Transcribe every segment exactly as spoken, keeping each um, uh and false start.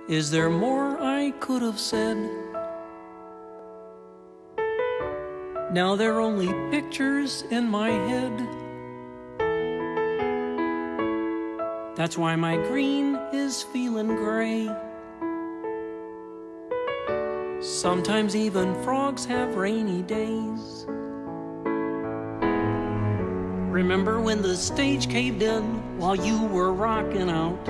Is there more I could have said? Now they're only pictures in my head. That's why my green is feeling gray. Sometimes even frogs have rainy days. Remember when the stage caved in while you were rocking out?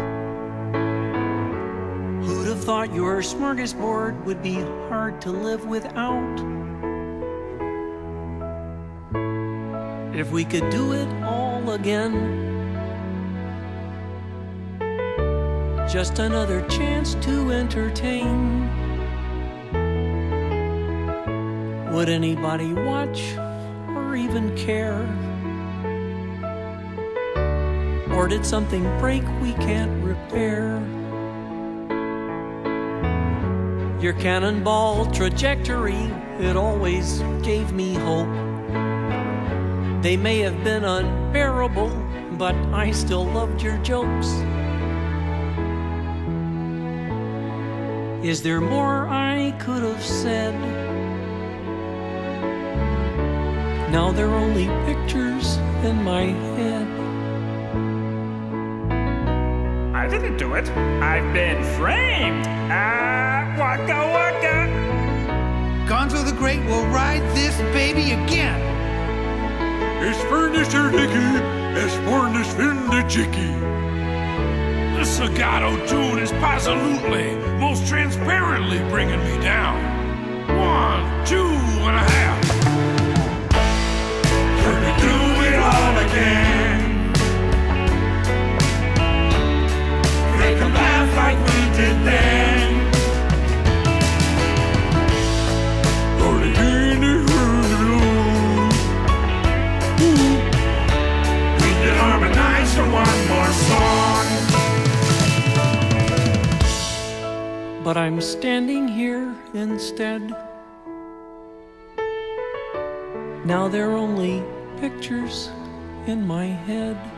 Who'd have thought your smorgasbord would be hard to live without? If we could do it all again, just another chance to entertain. Would anybody watch or even care? Or did something break we can't repair? Your cannonball trajectory, it always gave me hope. They may have been unbearable, but I still loved your jokes. Is there more I could have said? Now they're only pictures in my head. I didn't do it. I've been framed. Ah, waka waka. Gonzo the Great will ride this baby again. Es furniture Nicky, es furnish the Jicky. The Sagato tune is absolutely, most transparently bringing me down. One, two and a half. Gonna do it all again. Make them laugh like we did then. Rolling in the room. We can harmonize for one more song. But I'm standing here instead. Now they're only pictures in my head.